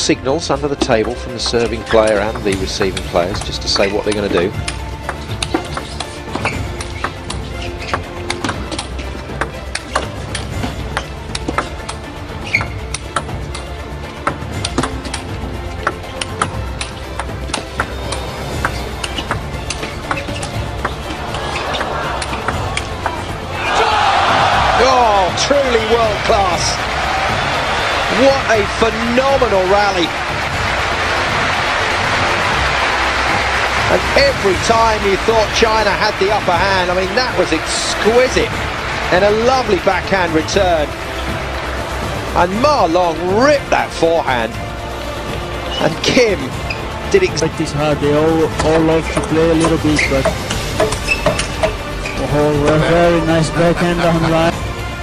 signals under the table from the serving player and the receiving players just to say what they're going to do. Truly world class. What a phenomenal rally. And every time you thought China had the upper hand, I mean, that was exquisite. And a lovely backhand return. And Ma Long ripped that forehand. And Kim did Practice hard. They all love to play a little bit, but a very nice backhand on line.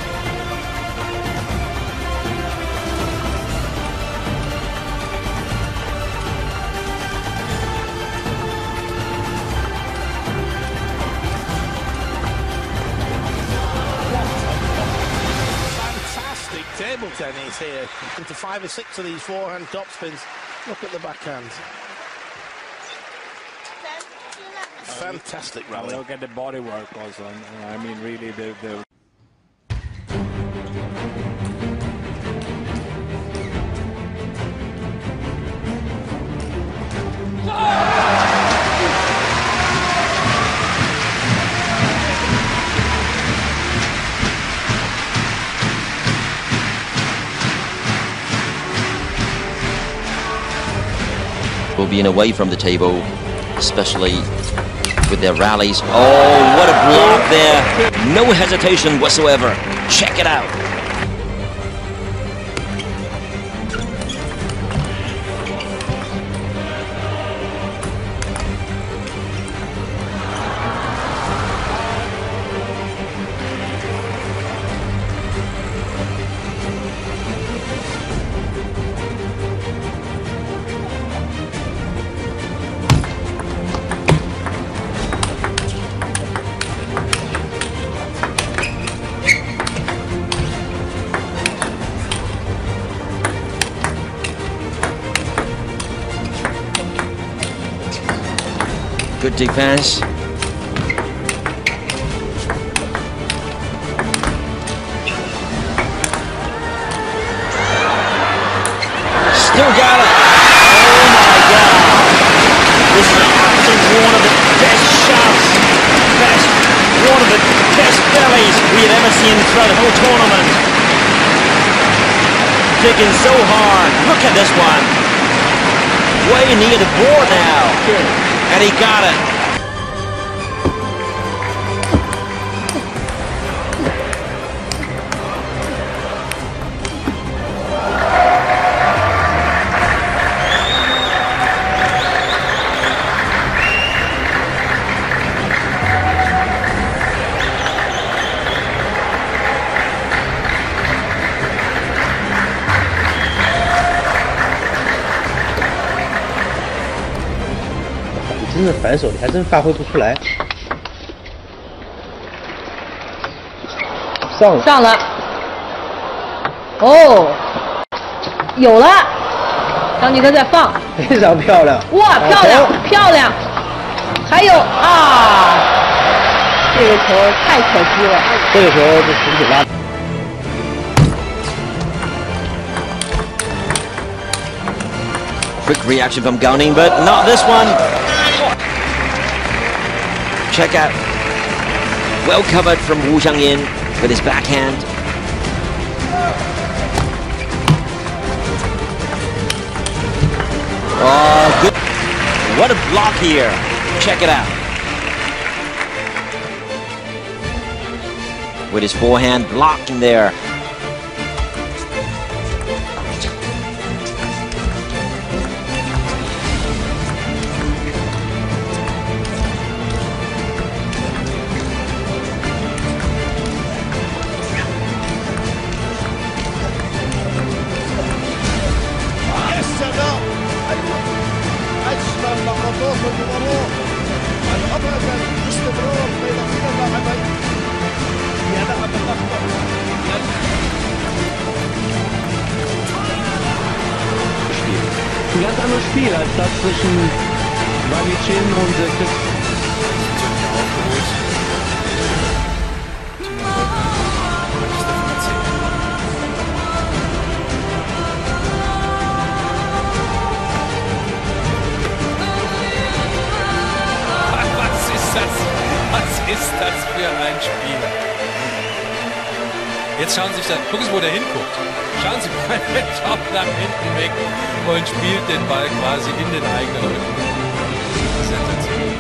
Table tennis here into 5 or 6 of these forehand topspins. Look at the backhand. Fantastic rally. Look at the body work also. I mean, really, the will be away from the table, especially with their rallies. Oh, what a block there. No hesitation whatsoever. Check it out. Good defense. Still got it. Oh my God. This is absolutely one of the best shots. One of the best bellies we have ever seen throughout the whole tournament. Digging so hard. Look at this one. Way near the board now. And he got it. 真的反手，你还真发挥不出来。 上了，哦，有了，张继科再放， 非常漂亮， 哇，漂亮，漂亮，还有啊，这个球太可惜了， 这个球就挺挺拉。 Quick reaction from Gao Ning, but not this one. Check out. Well covered from Wu Xiangyin with his backhand. Oh, good. What a block here. Check it out. With his forehand blocking there. الاستمرار بين اللاعبين في اداء الأخضر ein ganz anderes Spiel als das zwischen Wang Chin und Chris. Was ist das für ein Spiel? Jetzt schauen Sie sich das, gucken Sie, wo der hinguckt. Schauen Sie mal, der schaut nach hinten weg und spielt den Ball quasi in den eigenen Rücken. Sensationell.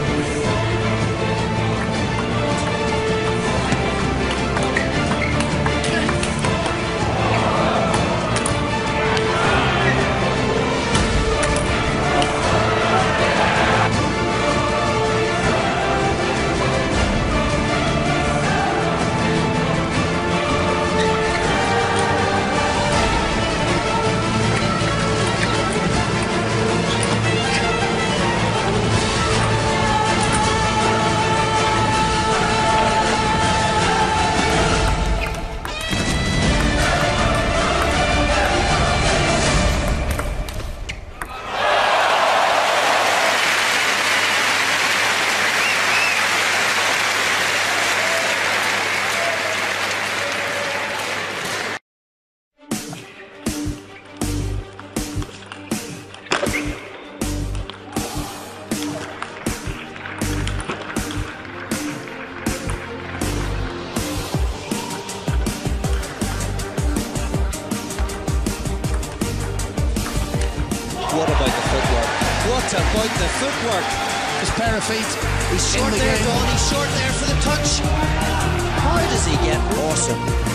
What about the footwork? What about the footwork? His pair of feet. He's short there, Dawn. He's short there for the touch. How does he get awesome?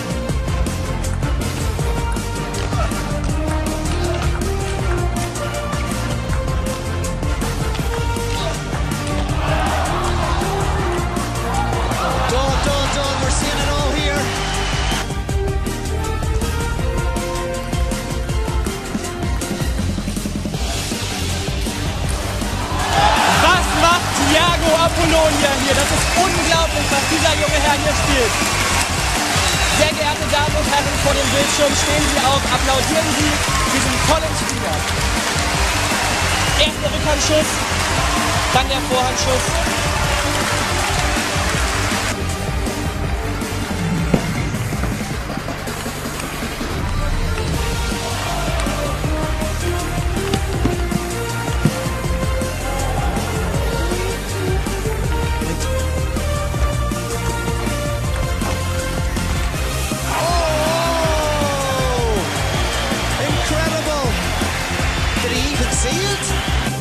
Dawn, we're seeing it all here. Was macht Thiago Apollonia hier? Das ist unglaublich, was dieser junge Herr hier spielt. Sehr geehrte Damen und Herren vor dem Bildschirm, stehen Sie auf, applaudieren Sie diesem tollen Spieler. Erst der Rückhandschuss, dann der Vorhandschuss. Incredible! Did he even see it?